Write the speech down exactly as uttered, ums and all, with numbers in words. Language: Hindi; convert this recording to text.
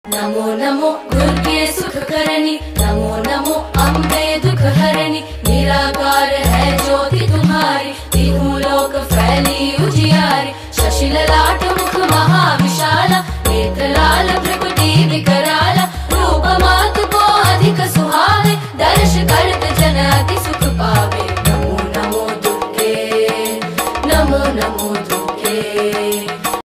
नमो नमो दुर्गे सुख करणी, नमो नमो अम्बे दुख हरणी, निराकार